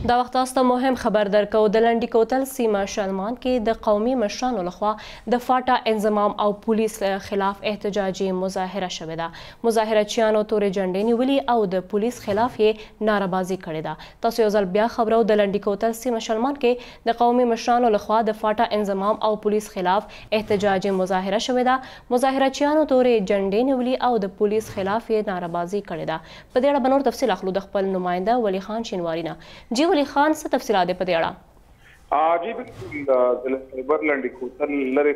دا وخت تاسو ته مهم خبر درکو د لنډي کوتل سیمه شلمان کې د قومي مشرانو لخوا د فاټا انضمام او پولیس خلاف احتجاجي مظاهره شوې ده. مظاهرچیانو تورې جنډې نیولې او د پولیس خلاف یې ناربازي کړې ده. تاسو یو ځل بیا خبرو د لنډي کوتل سیمه شلمان کې د قومي مشرانو لخوا د فاټا انضمام او پولیس خلاف احتجاجي مظاهره شوې ده. مظاهرچیانو تورې جنډې نیولې او د پولیس خلاف یې ناربازي کړې ده. په دې اړه به نور تفصیل اخلو د خپل نماینده ولی خان شینواري نه. جی ولی خان څه تفصیلات دي په دې اړه؟ جی بالکل د خیبر لنډي کوتل لرې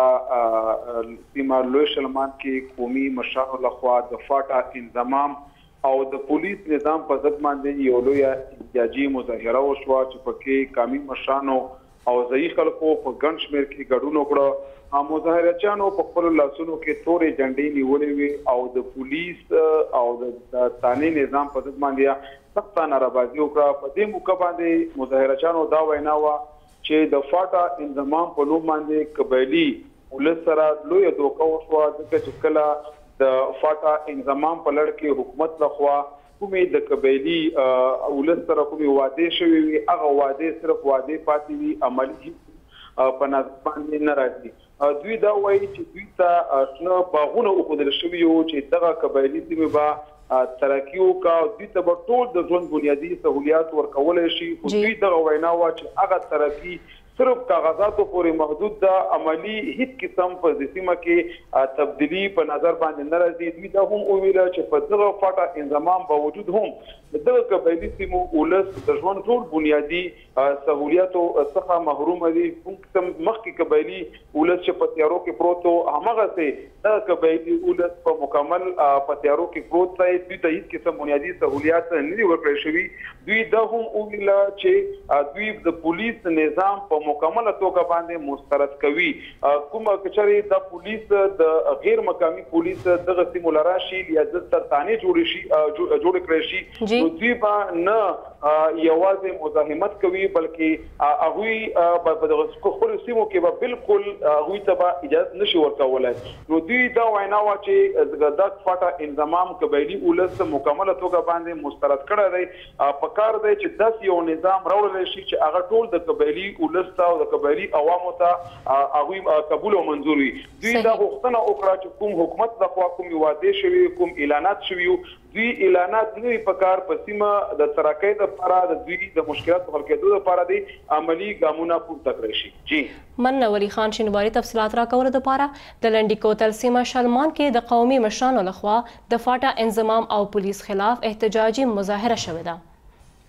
پرته سیمه لوی شلمان کې قومي مشرانو لخوا د فاټا انضمام او د پولیس نظام په ضد باندې یو لویه احتجاجي مظاهره وشوه چې پکې قومي مشرانو او ضعیف خلکو په ګڼ شمېر کې ګډون وکړه. مظاهرچیانو په خپلو لاسونو کې تورې جنډې نیولې وې او د پولیس او د تانې نظام په ضد باندې سخته ناربازي وکړه. په دې موقع باندې مظاهرچیانو دا وینا وه چې د فاټا انضمام په نوم باندې قبایلي ولس سره لویه دوکه وشوه، ځکه چې کله د فاټا انضمام په لړ کې حکومت لخوا کومې د قبایلي ولس سره کومې وعدې شوې وي، هغه وعدې صرف وعدې پاتې وي، عملي په نظر باندې نه راځي. دوی دا وایي چې دوی ته شنه باغونه وښودل شوي وو چې دغه قبایلي سیمې به ترقي وکړي، دوی ته به ټول د ژوند بنیادي سهولیات ورکولی شي. خو دوی دغه وینا وه چې هغه ترقي صرف کاغذاتو پورې محدود ده، عملی هیڅ قسم په سیمه کې تبدیلی په نظر باندې نه راځي. دوی دا هم وویله چې په دغه فاټا انضمام باوجود هم دغه قبایلي سیمو ولس د ژوند ټول بنیادي سهولیاتو څخه محروم دي. کوم قسم مخکې قبایلي ولس چې په تیارو کې پروت و، همغسې دغه قبایلي ولس په مکمل په تیارو کې پروت دی. دوی ته هیڅ قسم بنیادي سهولیات نه دي ورکړل شوي. دوی دا هم وویله چې دوی د پولیس نظام په مکمله توګه باندې مسترد کوي. کومه کچرې د پولیس د غیر مقامي پولیس دغه سیمو لرا شي یا د ترتانې جوړ کړی شي، نو دوی به نه یوازې مزاحمت کوي بلکې هغوی په دغه خپلو سیمو کې به بالکل هغوی ته به اجازه نشي ورکولی. نو دوی دا وینا وه چې د فاټا انضمام قبایلي ولس مکمله توګه باندې مسترد کړی دی. پکار دی چې داسې یو نظام راوړلی شي چې هغه ټول د قبایلي ولس او د قبایلي عوامو ته هغوی قبول او منظور وي. دوی دا غوښتنه وکړه چې کوم حکومت لخوا کومې وعدې شوي، کوم اعلانات شوي وو، دوی اعلانات نه وي پکار په سیمه د ترقۍ دپاره د دوی د مشکلاتو حل کېدو دپاره دی عملي ګامونه پورته کړی شي. جی مننه ولی خان شینواري تفصیلات راکولو دپاره. د لنډي کوتل سیمه شلمان کې د قومي مشرانو لخوا د فاټا انضمام او پولیس خلاف احتجاجي مظاهره شوې ده.